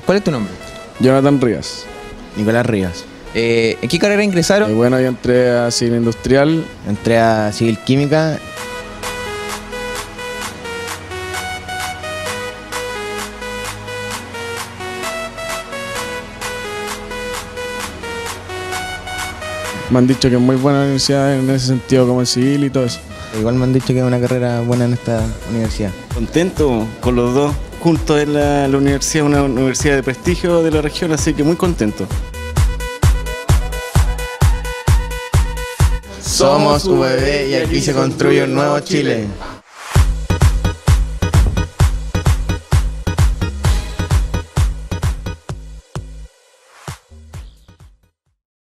¿Cuál es tu nombre? Jonathan Rivas. Nicolás Rivas. ¿En qué carrera ingresaron? Bueno, yo entré a civil industrial. Entré a Civil Química. Me han dicho que es muy buena la universidad en ese sentido, como el civil y todo eso. Igual me han dicho que es una carrera buena en esta universidad. Contento con los dos juntos en la universidad, una universidad de prestigio de la región, así que muy contento. Somos UBB y aquí se construye un nuevo Chile.